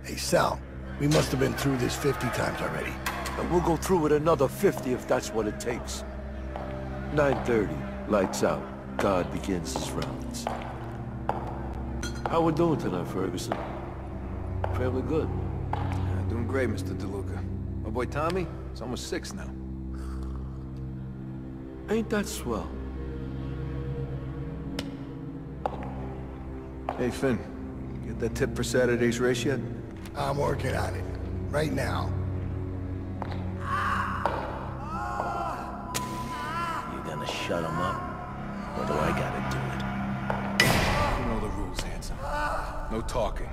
Hey, Sal, we must have been through this 50 times already. And we'll go through it another 50 if that's what it takes. 9:30, lights out. God begins his rounds. How we doing tonight, Ferguson? Family good? Doing great, Mr. DeLuca. My boy Tommy, he's almost 6 now. Ain't that swell? Hey, Finn, get that tip for Saturday's race yet? I'm working on it. Right now. You gonna shut him up? Or do I gotta do it? You know the rules, handsome. No talking.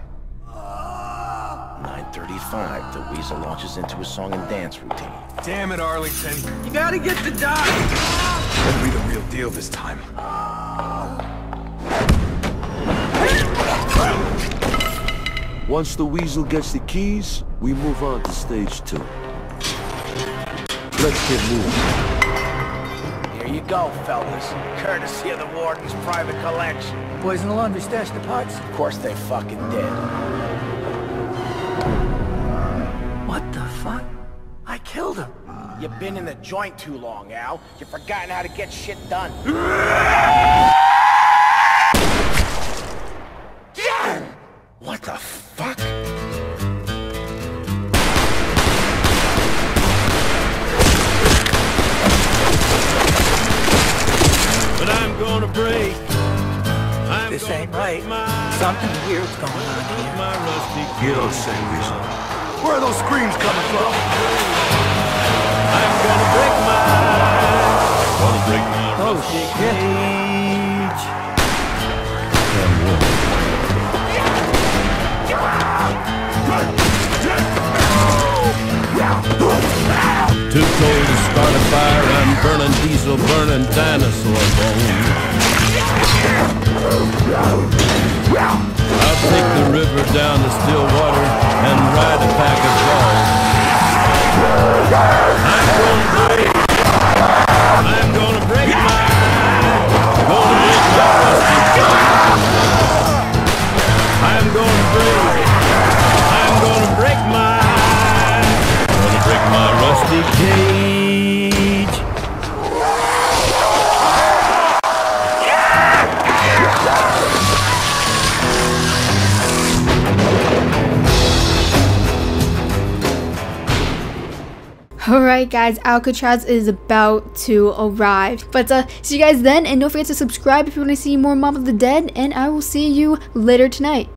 9:35, the Weasel launches into a song and dance routine. Damn it, Arlington. You gotta get the dot! Better be the real deal this time. Once the Weasel gets the keys, we move on to stage 2. Let's get moving. Here you go, fellas. Courtesy of the Warden's private collection. Boys in the laundry stashed the parts. Of course they fucking did. What the fuck? I killed him. You've been in the joint too long, Al. You've forgotten how to get shit done. What the fuck? But I'm gonna break. This ain't right. Something weird's going on here. My rusty You don't say, Weasel. Where are those screams coming from? I'm gonna break my Oh shit. Too cold to start a fire. I'm burning diesel, burning dinosaur bones. I'll take the river down to still water and ride a pack of dogs. I'm gonna break my rusty bones. I'm gonna break my rusty cage. Alright guys, Alcatraz is about to arrive. But see you guys then, and don't forget to subscribe if you want to see more Mob of the Dead, and I will see you later tonight.